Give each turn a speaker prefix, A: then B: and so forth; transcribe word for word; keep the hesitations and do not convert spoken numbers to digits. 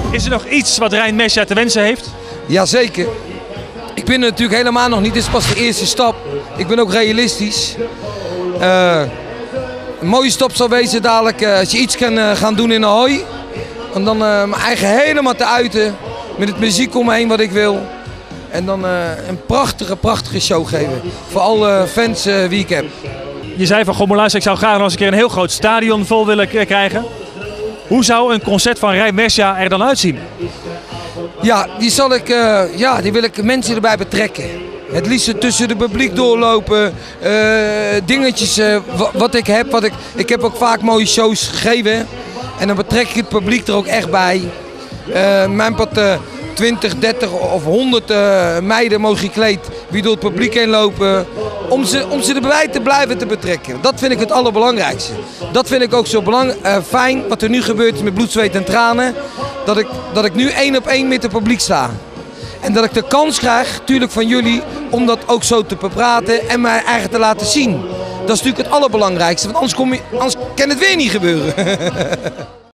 A: Is er nog iets wat Rein Messia te wensen heeft?
B: Jazeker. Ik ben er natuurlijk helemaal nog niet. Dit is pas de eerste stap. Ik ben ook realistisch. Uh, een mooie stap zal wezen dadelijk uh, als je iets kan uh, gaan doen in Ahoy. En dan uh, mijn eigen helemaal te uiten. Met het muziek om me heen wat ik wil. En dan uh, een prachtige, prachtige show geven. Voor alle fans uh, wie ik heb.
A: Je zei van, goh, maar luister, ik zou graag nog eens een keer een heel groot stadion vol willen krijgen. Hoe zou een concert van Rein Messia er dan uitzien?
B: Ja, die zal ik, uh, ja, die wil ik mensen erbij betrekken. Het liefst tussen de publiek doorlopen, uh, dingetjes uh, wat ik heb. Wat ik, ik heb ook vaak mooie shows gegeven en dan betrek ik het publiek er ook echt bij. Uh, mijn pad uh, twintig, dertig of honderd uh, meiden mogen gekleed wie door het publiek heen lopen. Om ze, om ze erbij te blijven te betrekken. Dat vind ik het allerbelangrijkste. Dat vind ik ook zo belang, uh, fijn wat er nu gebeurt met bloed, zweet en tranen. Dat ik, dat ik nu één op één met het publiek sta. En dat ik de kans krijg, natuurlijk van jullie, om dat ook zo te bepraten en mij eigen te laten zien. Dat is natuurlijk het allerbelangrijkste, want anders, kom je, anders kan het weer niet gebeuren.